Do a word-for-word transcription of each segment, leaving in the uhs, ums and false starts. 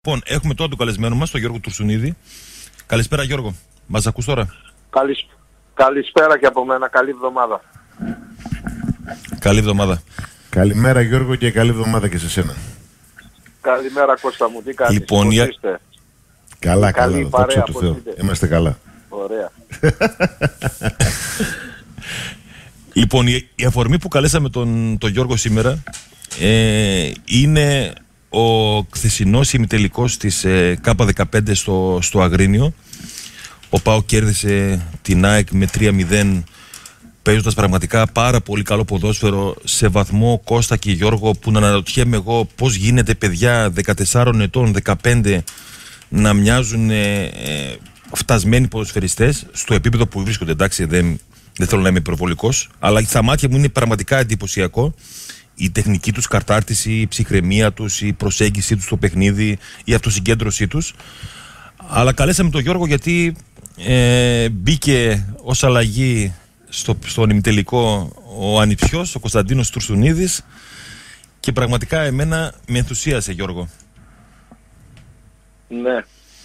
Λοιπόν, έχουμε τώρα τον καλεσμένο μας, τον Γιώργο Τουρσουνίδη. Καλησπέρα Γιώργο, μας ακούς τώρα? Καλησ... Καλησπέρα και από μένα, καλή εβδομάδα. Καλή εβδομάδα. Καλημέρα Γιώργο και καλή εβδομάδα και σε σένα. Καλημέρα Κώστα μου, τι κάνεις, λοιπόν, πώς για... είστε? Καλά, καλή καλά, παρέα, δόξα τω Θεώ. Είμαστε καλά. Ωραία. Λοιπόν, η, η αφορμή που καλέσαμε τον, τον Γιώργο σήμερα ε, είναι ο χθεσινός ημιτελικός της ε, Κάπα δεκαπέντε στο, στο Αγρίνιο. Ο ΠΑΟΚ κέρδισε την ΑΕΚ με τρία μηδέν, παίζοντας πραγματικά πάρα πολύ καλό ποδόσφαιρο, σε βαθμό, Κώστα και Γιώργο, που να αναρωτιέμαι εγώ πώς γίνεται παιδιά δεκατεσσάρων ετών, δεκαπέντε, να μοιάζουν ε, ε, φτασμένοι ποδοσφαιριστές στο επίπεδο που βρίσκονται. Εντάξει, δεν, δεν θέλω να είμαι υπερβολικός, αλλά στα μάτια μου είναι πραγματικά εντυπωσιακό η τεχνική τους κατάρτιση, η ψυχραιμία τους, η προσέγγιση τους στο παιχνίδι, η αυτοσυγκέντρωσή τους. Αλλά καλέσαμε τον Γιώργο γιατί ε, μπήκε ως αλλαγή στο, στον ημιτελικό ο ανιψιός, ο Κωνσταντίνος Τουρσουνίδης, και πραγματικά εμένα με ενθουσίασε, Γιώργο. Ναι.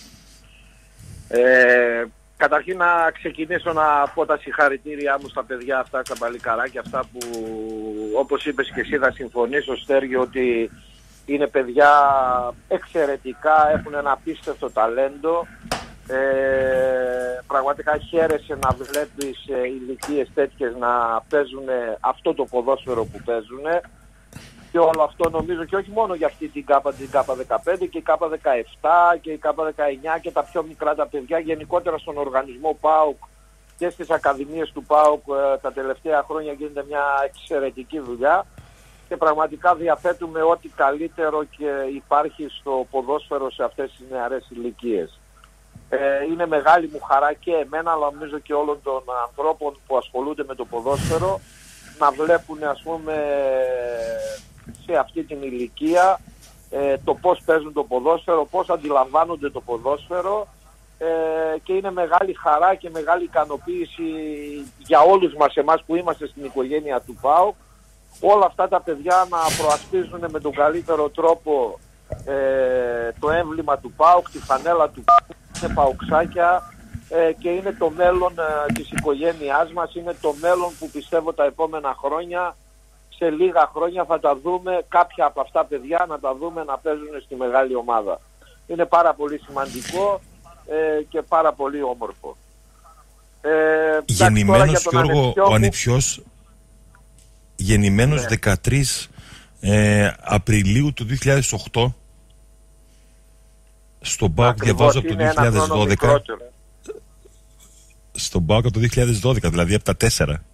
Ε, καταρχήν να ξεκινήσω να πω τα συγχαρητήριά μου στα παιδιά αυτά, στα παλικαράκια αυτά που, όπως είπες και εσύ, θα συμφωνήσω Στέργιο, ότι είναι παιδιά εξαιρετικά, έχουν ένα απίστευτο ταλέντο. Ε, πραγματικά χαίρεσαι να βλέπεις ε, ηλικίες τέτοιες να παίζουν αυτό το ποδόσφαιρο που παίζουν, και όλο αυτό νομίζω, και όχι μόνο για αυτή την ΚΑΠΑ, την ΚΑΠΑ δεκαπέντε και η ΚΑΠΑ δεκαεπτά και η ΚΑΠΑ δεκαεννιά και τα πιο μικρά τα παιδιά, γενικότερα στον οργανισμό ΠΑΟΚ και στις ακαδημίες του ΠΑΟΚ ε, τα τελευταία χρόνια γίνεται μια εξαιρετική δουλειά, και πραγματικά διαθέτουμε ό,τι καλύτερο και υπάρχει στο ποδόσφαιρο σε αυτές τις νεαρές ηλικίες. Ε, είναι μεγάλη μου χαρά και εμένα, αλλά νομίζω και όλων των ανθρώπων που ασχολούνται με το ποδόσφαιρο, να βλέπουν, ας πούμε, σε αυτή την ηλικία ε, το πώς παίζουν το ποδόσφαιρο, πώς αντιλαμβάνονται το ποδόσφαιρο, ε, και είναι μεγάλη χαρά και μεγάλη ικανοποίηση για όλους μας εμάς που είμαστε στην οικογένεια του ΠΑΟΚ, όλα αυτά τα παιδιά να προασπίζουν με τον καλύτερο τρόπο ε, το έμβλημα του ΠΑΟΚ, τη φανέλα του ΠΑΟΚ. Είναι παοξάκια ε, και είναι το μέλλον ε, της οικογένειάς μας, είναι το μέλλον που πιστεύω τα επόμενα χρόνια, σε λίγα χρόνια θα τα δούμε, κάποια από αυτά παιδιά να τα δούμε να παίζουν στη μεγάλη ομάδα. Είναι πάρα πολύ σημαντικό ε, και πάρα πολύ όμορφο. Ε, Γεννημένος, Γιώργο, ο ανιψιός, γεννημένος ναι. δεκατρείς ε, Απριλίου του δύο χιλιάδες οκτώ, στον ΠΑΟΚ διαβάζω από το δύο χιλιάδες δώδεκα. Στον ΠΑΟΚ από το δύο χιλιάδες δώδεκα, δηλαδή από τα τέσσερα.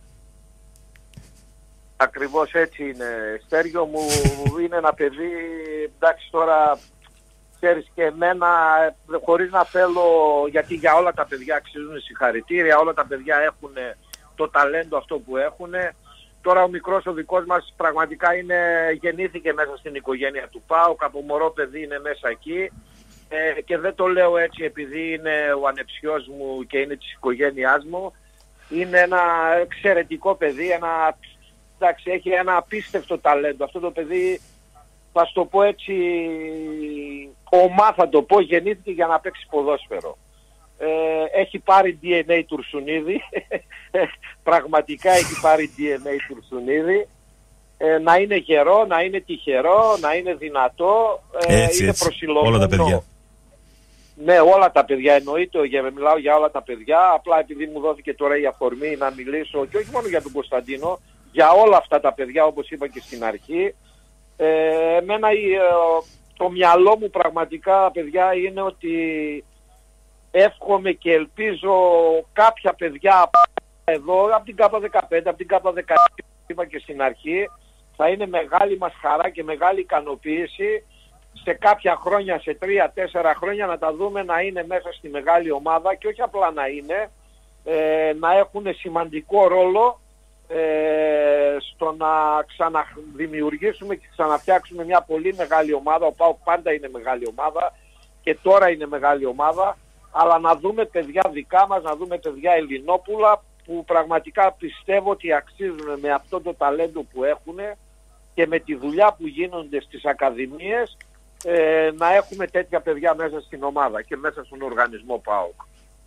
Ακριβώς έτσι είναι, Στέργιο μου. Είναι ένα παιδί, εντάξει, τώρα ξέρεις και εμένα, χωρίς να θέλω, γιατί για όλα τα παιδιά αξίζουν συγχαρητήρια, όλα τα παιδιά έχουν το ταλέντο αυτό που έχουν. Τώρα ο μικρός ο δικός μας πραγματικά είναι, γεννήθηκε μέσα στην οικογένεια του ΠΑΟΚ, από μωρό παιδί είναι μέσα εκεί. Ε, και δεν το λέω έτσι επειδή είναι ο ανεψιός μου και είναι της οικογένειάς μου. Είναι ένα εξαιρετικό παιδί, ένα, εντάξει, έχει ένα απίστευτο ταλέντο. Αυτό το παιδί, θα σου το πω έτσι, ομά θα το πω, γεννήθηκε για να παίξει ποδόσφαιρο. Ε, έχει πάρει ντι εν έι Τουρσουνίδη, πραγματικά έχει πάρει ντι εν έι Τουρσουνίδη. Ε, να είναι γερό, να είναι τυχερό, να είναι δυνατό, ε, έτσι, είναι έτσι. προσιλωμένο. Όλα τα παιδιά. Ναι, όλα τα παιδιά εννοείται, για, μιλάω για όλα τα παιδιά, απλά επειδή μου δόθηκε τώρα η αφορμή να μιλήσω, και όχι μόνο για τον Κωνσταντίνο, για όλα αυτά τα παιδιά, όπως είπα και στην αρχή. Ε, εμένα ε, το μυαλό μου πραγματικά, παιδιά, είναι ότι εύχομαι και ελπίζω κάποια παιδιά εδώ, από την ΚΑΠΑ δεκαπέντε, από την ΚΑΠΑ δεκαεπτά, είπα και στην αρχή, θα είναι μεγάλη μας χαρά και μεγάλη ικανοποίηση σε κάποια χρόνια, σε τρία τέσσερα χρόνια, να τα δούμε να είναι μέσα στη μεγάλη ομάδα, και όχι απλά να είναι, ε, να έχουν σημαντικό ρόλο ε, στο να ξαναδημιουργήσουμε και ξαναφτιάξουμε μια πολύ μεγάλη ομάδα. Ο ΠΑΟΚ πάντα είναι μεγάλη ομάδα και τώρα είναι μεγάλη ομάδα, αλλά να δούμε παιδιά δικά μας, να δούμε παιδιά Ελληνόπουλα που πραγματικά πιστεύω ότι αξίζουν με αυτό το ταλέντο που έχουν και με τη δουλειά που γίνονται στις ακαδημίες ε, να έχουμε τέτοια παιδιά μέσα στην ομάδα και μέσα στον οργανισμό ΠΑΟΚ.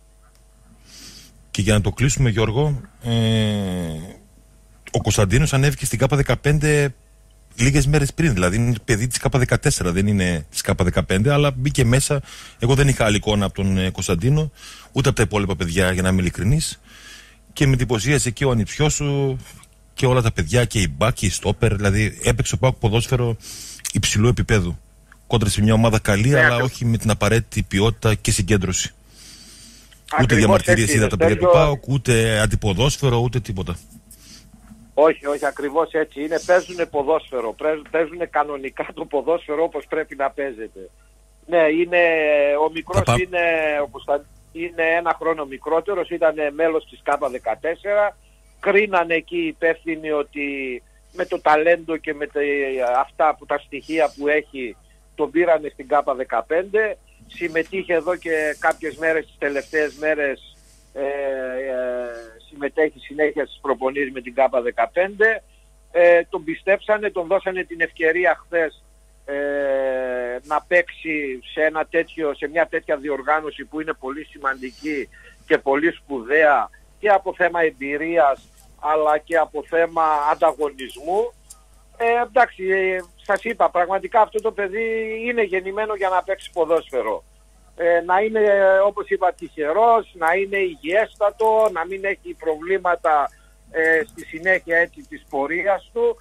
Και για να το κλείσουμε, Γιώργο, ε, ο Κωνσταντίνος ανέβηκε στην ΚΑΠΑ δεκαπέντε λίγες μέρες πριν. Δηλαδή είναι παιδί της ΚΑΠΑ δεκατέσσερα, δεν είναι της ΚΑΠΑ δεκαπέντε, αλλά μπήκε μέσα. Εγώ δεν είχα άλλη εικόνα από τον ε, Κωνσταντίνο, ούτε από τα υπόλοιπα παιδιά, για να είμαι ειλικρινής. Και με εντυπωσίασε και ο ανιψιός σου και όλα τα παιδιά, και η μπακ και η στόπερ. Δηλαδή έπαιξε ο ΠΑΟΚ ποδόσφαιρο υψηλού επίπεδου. Κόντρα σε μια ομάδα καλή, ναι, αλλά όχι με την απαραίτητη ποιότητα και συγκέντρωση. Ακριβώς, ούτε διαμαρτυρίες είδα τα παιδιά του ΠΑΟΚ, ούτε αντιποδόσφαιρο, ούτε τίποτα. Όχι, όχι, ακριβώς έτσι είναι. Παίζουν ποδόσφαιρο, παίζουν κανονικά το ποδόσφαιρο όπως πρέπει να παίζεται. Ναι, είναι, ο μικρός Παπα... είναι, όπως θα, είναι ένα χρόνο μικρότερος, ήταν μέλος της ΚΑΠΑ δεκατέσσερα. Κρίνανε εκεί οι υπεύθυνοι ότι με το ταλέντο και με τα, αυτά που τα στοιχεία που έχει τον πήρανε στην ΚΑΠΑ δεκαπέντε. Συμμετείχε εδώ και κάποιες μέρες, τις τελευταίες μέρες ε, ε, συμμετέχει συνέχεια στις προπονήσεις με την ΚΑΠΑ δεκαπέντε. Ε, τον πιστέψανε, τον δώσανε την ευκαιρία χθες ε, να παίξει σε, ένα τέτοιο, σε μια τέτοια διοργάνωση που είναι πολύ σημαντική και πολύ σπουδαία και από θέμα εμπειρίας αλλά και από θέμα ανταγωνισμού. Ε, εντάξει, ε, σας είπα, πραγματικά αυτό το παιδί είναι γεννημένο για να παίξει ποδόσφαιρο. Ε, να είναι, όπως είπα, τυχερός, να είναι υγιέστατο, να μην έχει προβλήματα ε, στη συνέχεια έτσι της πορείας του.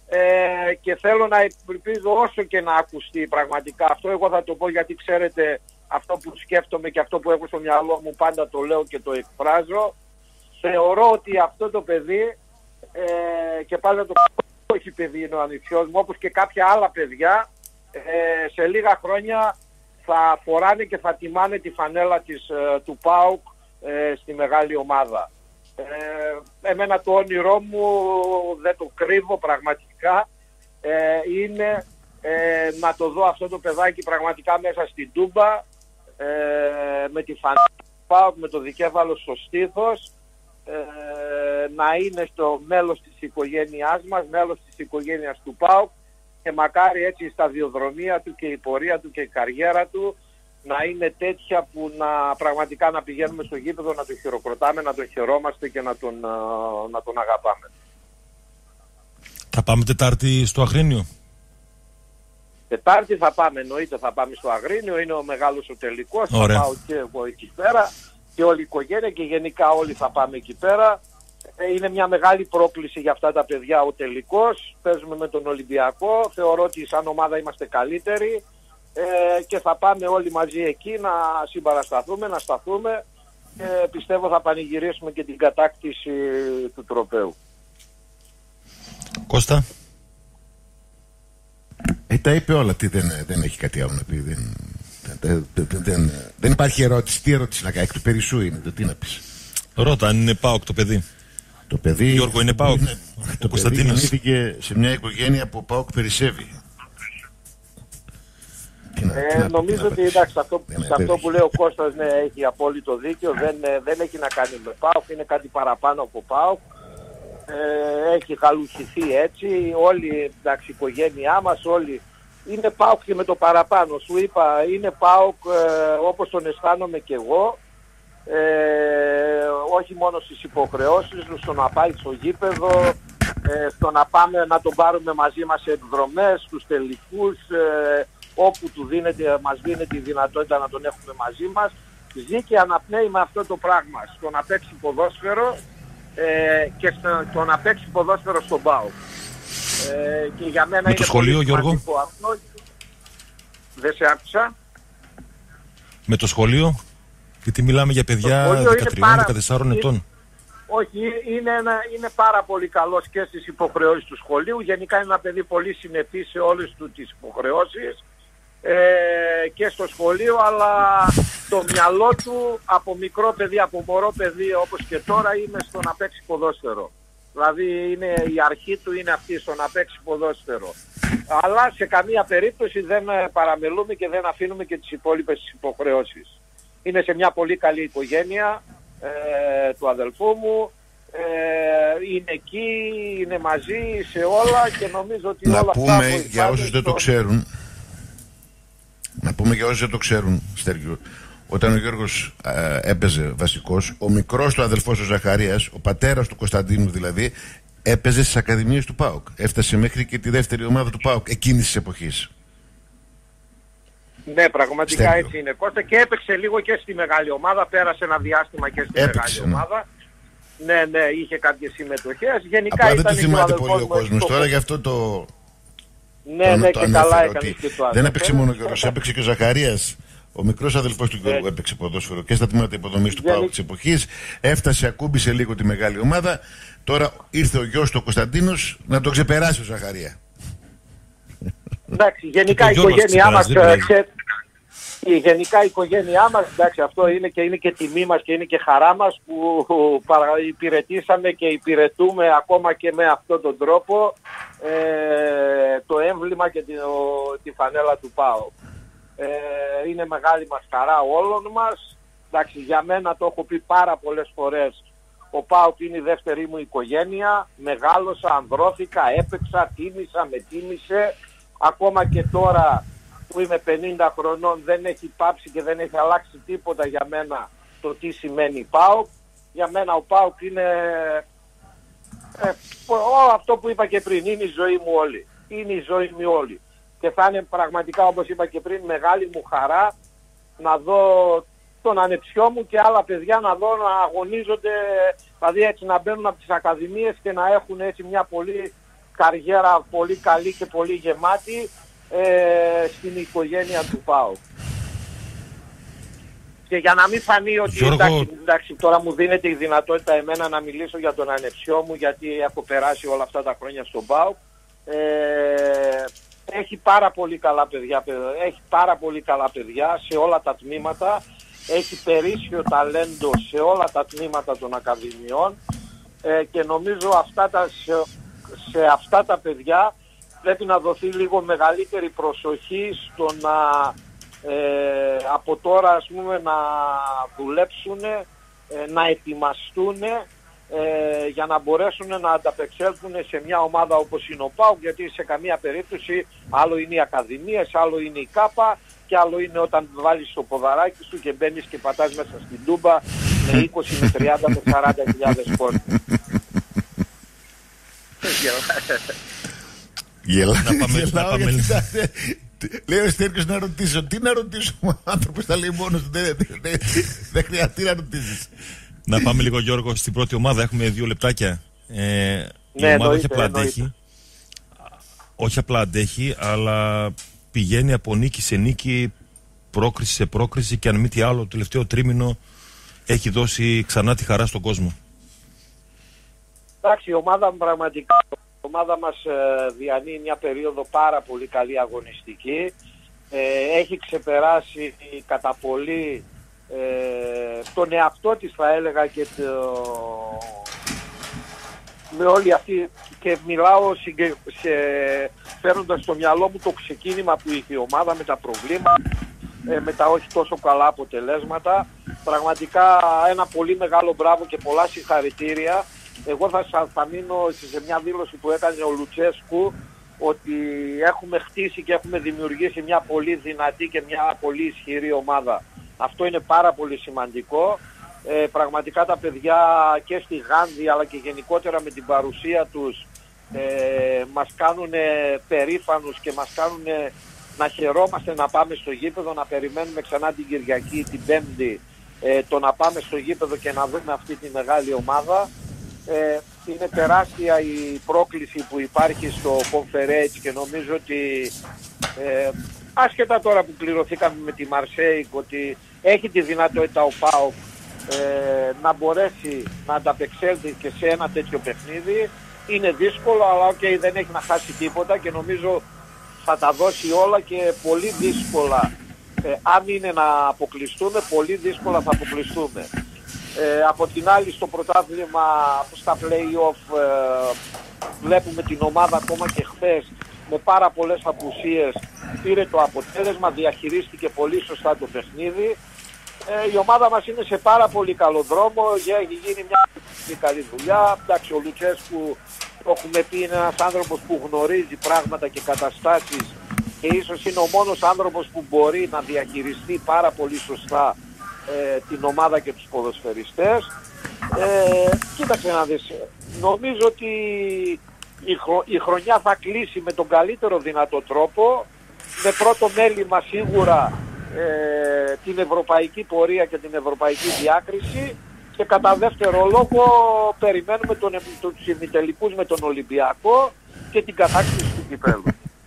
Ε, και θέλω να ελπίζω όσο και να ακουστεί πραγματικά αυτό. Εγώ θα το πω γιατί ξέρετε αυτό που σκέφτομαι και αυτό που έχω στο μυαλό μου, πάντα το λέω και το εκφράζω. Θεωρώ ότι αυτό το παιδί ε, και πάλι το όχι παιδί είναι ο ανιψιός μου, όπως και κάποια άλλα παιδιά ε, σε λίγα χρόνια θα φοράνε και θα τιμάνε τη φανέλα της, ε, του ΠΑΟΚ ε, στη μεγάλη ομάδα. Ε, εμένα το όνειρό μου, δεν το κρύβω πραγματικά, ε, είναι ε, να το δω αυτό το παιδάκι πραγματικά μέσα στην Τούμπα ε, με τη φανέλα του ΠΑΟΚ, με το δικέφαλο στο στήθος, Ε, να είναι στο μέλος της οικογένειάς μας, μέλος της οικογένειας του ΠΑΟΚ και μακάρι έτσι η σταδιοδρομία του και η πορεία του και η καριέρα του να είναι τέτοια που να πραγματικά να πηγαίνουμε στο γήπεδο, να τον χειροκροτάμε, να τον χαιρόμαστε και να τον, να τον αγαπάμε. Θα πάμε Τετάρτη στο Αγρίνιο. Τετάρτη θα πάμε, εννοείται θα πάμε στο Αγρίνιο, είναι ο μεγάλος ο τελικός, θα πάω και εγώ εκεί πέρα. Και όλη η οικογένεια και γενικά όλοι θα πάμε εκεί πέρα. Είναι μια μεγάλη πρόκληση για αυτά τα παιδιά ο τελικός. Παίζουμε με τον Ολυμπιακό. Θεωρώ ότι σαν ομάδα είμαστε καλύτεροι ε, και θα πάμε όλοι μαζί εκεί να συμπαρασταθούμε, να σταθούμε και πιστεύω θα πανηγυρίσουμε και την κατάκτηση του τροπαίου. Κώστα. Ε, τα είπε όλα. Τι, δεν, δεν έχει κάτι άλλο να πει. Δεν... Δεν, δεν, δεν, δεν υπάρχει ερώτηση. Τι ερώτηση να κάνει, εκ του περισσού είναι το τι να πεις. Ρώτα αν είναι ΠΑΟΚ το παιδί. Το παιδί, Γιώργο, είναι ΠΑΟΚ. Είναι, το παιδί γεννήθηκε σε μια οικογένεια που ο ΠΑΟΚ περισσεύει. Ε, να, νομίζω ότι εντάξει, αυτό, σε αυτό που λέει ο Κώστας ναι, έχει απόλυτο δίκιο. Δεν, δεν έχει να κάνει με ΠΑΟΚ, είναι κάτι παραπάνω από ΠΑΟΚ. Ε, έχει γαλουχηθεί έτσι. Όλη εντάξει, η οικογένειά μας, όλοι. Είναι ΠΑΟΚ και με το παραπάνω. Σου είπα, είναι ΠΑΟΚ ε, όπως τον αισθάνομαι και εγώ. Ε, όχι μόνο στις υποχρεώσεις, στο να πάει στο γήπεδο, ε, στο να πάμε να τον πάρουμε μαζί μας σε εκδρομές, στους τελικούς, ε, όπου του δίνεται, μας δίνεται η δυνατότητα να τον έχουμε μαζί μας. Ζει και αναπνέει με αυτό το πράγμα, στο να παίξει ποδόσφαιρο ε, και στο να παίξει ποδόσφαιρο στον ΠΑΟΚ. Ε, και για μένα με το σχολείο, Γιώργο. Αυτό. Δεν σε άκουσα. Με το σχολείο, γιατί μιλάμε για παιδιά δεκατρία δεκατεσσάρων ετών. Όχι, είναι, ένα, είναι πάρα πολύ καλός και στις υποχρεώσεις του σχολείου. Γενικά είναι ένα παιδί πολύ συνεπής σε όλες του τις υποχρεώσεις ε, και στο σχολείο, αλλά το μυαλό του από μικρό παιδί, από μωρό παιδί όπως και τώρα είναι στο να παίξει ποδόσφαιρο. Δηλαδή είναι, η αρχή του είναι αυτή, στο να παίξει ποδόσφαιρο. Αλλά σε καμία περίπτωση δεν παραμελούμε και δεν αφήνουμε και τις υπόλοιπες υποχρεώσεις. Είναι σε μια πολύ καλή οικογένεια ε, του αδελφού μου, ε, είναι εκεί, είναι μαζί σε όλα και νομίζω ότι να όλα πούμε, αυτά... Να πούμε για όσους δεν το ξέρουν, Να πούμε για όσοι δεν το ξέρουν, Στέργιο, όταν ο Γιώργος ε, έπαιζε βασικός, ο μικρός του αδελφός ο Ζαχαρίας, ο πατέρας του Κωνσταντίνου δηλαδή, έπαιζε στις ακαδημίες του ΠΑΟΚ. Έφτασε μέχρι και τη δεύτερη ομάδα του ΠΑΟΚ εκείνης της εποχής. Ναι, πραγματικά Στέργιο. έτσι είναι, Κώστα, και έπαιξε λίγο και στη μεγάλη ομάδα, πέρασε ένα διάστημα και στη Έπαιξε, μεγάλη ναι. ομάδα. Ναι, ναι, είχε κάποιες συμμετοχές. Γενικά Απλά δεν ήταν το και θυμάται ο πολύ ο αδελφός μου κόσμος στο- τώρα, γι' αυτό το... Ναι, το, ναι, το και ανέφερα, καλά ότι έκανες και το δεν ανέφερες. έπαιξε μόνο ο Γιώργος, έπαιξε και ο Ζαχαρίας. Ο μικρός αδελφός του Γιώργου Ναι. έπαιξε ποδόσφαιρο και στα τμήματα υποδομής του Γενι- ΠΑΟΚ της εποχής. Έφτασε, ακούμπησε λίγο τη μεγάλη ομάδα. Τώρα ήρθε ο γιος του ο Κωνσταντίνος να τον ξεπεράσει ο Ζαχαρία. Εντάξει, γενικά Και η το Γιώργος οικογένειά μας, ξεπεράζει, δεν ε, ξέ- η γενικά η οικογένειά μας, εντάξει, αυτό είναι και, είναι και τιμή μας και είναι και χαρά μας που παρα- υπηρετήσαμε και υπηρετούμε ακόμα και με αυτόν τον τρόπο ε, το έμβλημα και τη, ο- τη φανέλα του ΠΑΟ. Ε, είναι μεγάλη μας χαρά όλων μας. Εντάξει, για μένα το έχω πει πάρα πολλές φορές. Ο ΠΑΟΚ είναι η δεύτερη μου οικογένεια. Μεγάλωσα, ανδρώθηκα, έπαιξα, τίμησα, με τίμησε. Ακόμα και τώρα που είμαι πενήντα χρονών δεν έχει πάψει και δεν έχει αλλάξει τίποτα για μένα το τι σημαίνει ΠΑΟΚ. Για μένα ο ΠΑΟΚ είναι ε, ό, αυτό που είπα και πριν, είναι η ζωή μου όλη. Είναι η ζωή μου όλη. Και θα είναι πραγματικά, όπως είπα και πριν, μεγάλη μου χαρά να δω τον ανεψιό μου και άλλα παιδιά να δω να αγωνίζονται, δηλαδή έτσι να μπαίνουν από τις ακαδημίες και να έχουν έτσι μια πολύ καριέρα πολύ καλή και πολύ γεμάτη ε, στην οικογένεια του ΠΑΟΚ. Και για να μην φανεί ότι Γιώργο... εντάξει, εντάξει, τώρα μου δίνεται η δυνατότητα εμένα να μιλήσω για τον ανεψιό μου, γιατί έχω περάσει όλα αυτά τα χρόνια στον ΠΑΟΚ. Ε, έχει πάρα πολύ καλά παιδιά, έχει πάρα πολύ καλά παιδιά σε όλα τα τμήματα. Έχει περίσσιο ταλέντο σε όλα τα τμήματα των ακαδημιών ε, και νομίζω αυτά τα, σε, σε αυτά τα παιδιά πρέπει να δοθεί λίγο μεγαλύτερη προσοχή στο να ε, από τώρα ας πούμε να δουλέψουν, ε, να ετοιμαστούν ε, για να μπορέσουν να ανταπεξέλθουν σε μια ομάδα όπως είναι ο ΠΑΟΚ, γιατί σε καμία περίπτωση άλλο είναι οι ακαδημίες, άλλο είναι η ΚΑΠΑ και άλλο είναι όταν βάλεις το ποδαράκι σου και μπαίνεις και πατάς μέσα στην Τούμπα με είκοσι με τριάντα με σαράντα χιλιάδες κόσμο. Γελά, Να πάμε- γελάω να πάμε- γιατί θα- λέει ο Στέργιος να ρωτήσω. Τι να ρωτήσω, ο άνθρωπος τα λέει μόνος του. Δεν, δεν, δεν, δεν χρειαστεί να ρωτήσεις. Να πάμε λίγο, Γιώργο, στην πρώτη ομάδα. Έχουμε δύο λεπτάκια. Ε, η Ναι, ομάδα όχι εννοείται, απλά εννοείται. αντέχει, όχι απλά αντέχει, αλλά πηγαίνει από νίκη σε νίκη, πρόκριση σε πρόκριση και αν μη τι άλλο, το τελευταίο τρίμηνο έχει δώσει ξανά τη χαρά στον κόσμο. Εντάξει, η ομάδα μου πραγματικά, η ομάδα μας ε, διανύει μια περίοδο πάρα πολύ καλή αγωνιστική. Ε, έχει ξεπεράσει κατά πολύ ε, τον εαυτό της, θα έλεγα, και το, με όλη αυτή, και μιλάω συγκε, σε, φέροντας στο μυαλό μου το ξεκίνημα που είχε η ομάδα με τα προβλήματα, ε, με τα όχι τόσο καλά αποτελέσματα. Πραγματικά ένα πολύ μεγάλο μπράβο και πολλά συγχαρητήρια. Εγώ θα, θα μείνω σε μια δήλωση που έκανε ο Λουτσέσκου ότι έχουμε χτίσει και έχουμε δημιουργήσει μια πολύ δυνατή και μια πολύ ισχυρή ομάδα. Αυτό είναι πάρα πολύ σημαντικό. Ε, πραγματικά τα παιδιά και στη Γάνδη αλλά και γενικότερα με την παρουσία τους ε, μας κάνουν περήφανους και μας κάνουν να χαιρόμαστε να πάμε στο γήπεδο, να περιμένουμε ξανά την Κυριακή, την Πέμπτη, ε, το να πάμε στο γήπεδο και να δούμε αυτή τη μεγάλη ομάδα. Ε, είναι τεράστια η πρόκληση που υπάρχει στο Conference και νομίζω ότι ε, άσχετα τώρα που πληρωθήκαμε με τη Μαρσέικ, ότι έχει τη δυνατότητα ο ΠΑΟΚ ε, να μπορέσει να ανταπεξέλθει και σε ένα τέτοιο παιχνίδι. Είναι δύσκολο, αλλά okay, δεν έχει να χάσει τίποτα και νομίζω θα τα δώσει όλα και πολύ δύσκολα. Ε, αν είναι να αποκλειστούμε, πολύ δύσκολα θα αποκλειστούμε. Ε, από την άλλη στο πρωτάθλημα, στα play-off, ε, βλέπουμε την ομάδα ακόμα και χθες με πάρα πολλές απουσίες πήρε το αποτέλεσμα, διαχειρίστηκε πολύ σωστά το παιχνίδι. Ε, η ομάδα μας είναι σε πάρα πολύ καλό δρόμο, έχει γίνει μια πολύ καλή δουλειά. Εντάξει, ο Λουτσέσκου, το έχουμε πει, είναι ένας άνθρωπος που γνωρίζει πράγματα και καταστάσεις και ίσως είναι ο μόνος άνθρωπος που μπορεί να διαχειριστεί πάρα πολύ σωστά ε, την ομάδα και τους ποδοσφαιριστές. Ε, κοίταξε να δεις, νομίζω ότι η, χρο, η χρονιά θα κλείσει με τον καλύτερο δυνατό τρόπο, με πρώτο μέλημα σίγουρα ε, την ευρωπαϊκή πορεία και την ευρωπαϊκή διάκριση, και κατά δεύτερο λόγο περιμένουμε τον, τους ημιτελικούς με τον Ολυμπιακό και την κατάκτηση του κυπέλλου.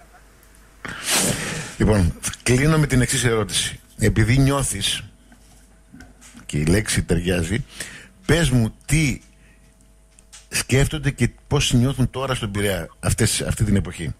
Λοιπόν, κλείνω με την εξής ερώτηση. Επειδή νιώθεις, και η λέξη ταιριάζει, πες μου τι σκέφτονται και πώς νιώθουν τώρα στον Πειραιά αυτές, αυτή την εποχή.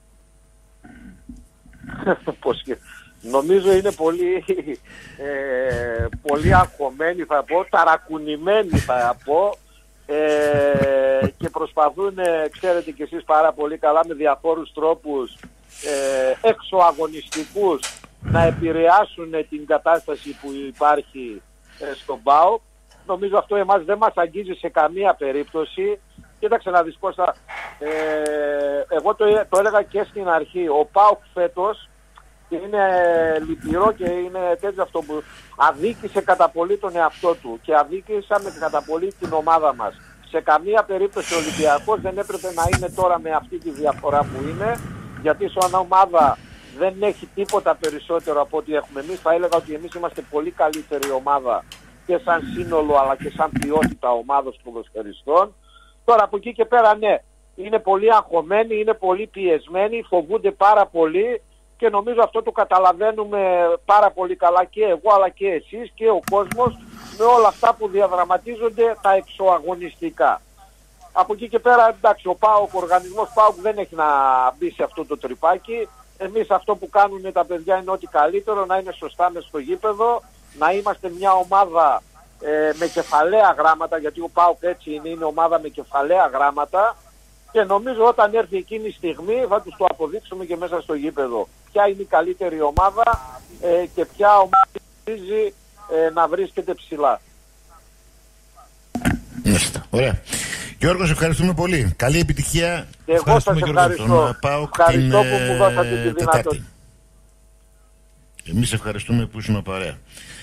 Πώς, νομίζω είναι πολύ, ε, πολύ αγχωμένοι, θα πω, ταρακουνημένοι θα πω, ε, και προσπαθούν, ξέρετε κι εσείς πάρα πολύ καλά, με διαφόρους τρόπους ε, εξωαγωνιστικούς να επηρεάσουν την κατάσταση που υπάρχει ε, στον ΠΑΟΚ. Νομίζω αυτό εμάς δεν μας αγγίζει σε καμία περίπτωση. Κοίταξε να δεις Κώστα, ε, εγώ το, το έλεγα και στην αρχή, ο ΠΑΟΚ φέτος είναι λυπηρό και είναι τέτοιο αυτό που αδίκησε κατά πολύ τον εαυτό του και αδίκησαμε κατά πολύ την ομάδα μας. Σε καμία περίπτωση ο Ολυμπιακός δεν έπρεπε να είναι τώρα με αυτή τη διαφορά που είναι, γιατί σαν ομάδα δεν έχει τίποτα περισσότερο από ό,τι έχουμε εμείς. Θα έλεγα ότι εμείς είμαστε πολύ καλύτερη ομάδα και σαν σύνολο αλλά και σαν ποιότητα ομάδος ποδοσφαιριστών. Τώρα από εκεί και πέρα ναι, είναι πολύ αγχωμένοι, είναι πολύ πιεσμένοι, φοβούνται πάρα πολύ και νομίζω αυτό το καταλαβαίνουμε πάρα πολύ καλά και εγώ αλλά και εσείς και ο κόσμος με όλα αυτά που διαδραματίζονται τα εξωαγωνιστικά. Από εκεί και πέρα εντάξει, ο ΠΑΟΚ, ο οργανισμός ΠΑΟΚ δεν έχει να μπει σε αυτό το τρυπάκι. Εμείς αυτό που κάνουν τα παιδιά είναι ότι καλύτερο να είναι σωστά μες στο γήπεδο, να είμαστε μια ομάδα ε, με κεφαλαία γράμματα, γιατί ο ΠΑΟΚ έτσι είναι, είναι ομάδα με κεφαλαία γράμματα, και νομίζω όταν έρθει εκείνη η στιγμή θα τους το αποδείξουμε και μέσα στο γήπεδο. Ποια είναι η καλύτερη ομάδα ε, και ποια ομάδα χρήζει ε, να βρίσκεται ψηλά. Μάλιστα. Ωραία. Γιώργο, σε ευχαριστούμε πολύ. Καλή επιτυχία. Και εγώ σας ευχαριστώ. Τον ΠΑΟΚ ευχαριστώ την, που μου δώσατε τη δυνατότητα. Εμείς ευχαριστούμε που ήσουν παρέα.